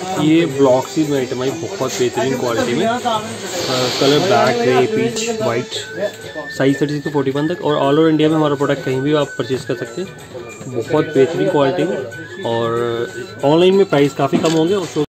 ये block C item आई बहुत बेहतरीन क्वालिटी में, colour black, grey, peach, white, size 36 से 41 तक, और ऑल ओवर इंडिया में हमारा प्रोडक्ट कहीं भी आप परचेज़ कर सकते हैं। बहुत बेहतरीन क्वालिटी में, और ऑनलाइन में प्राइस काफ़ी कम होंगे।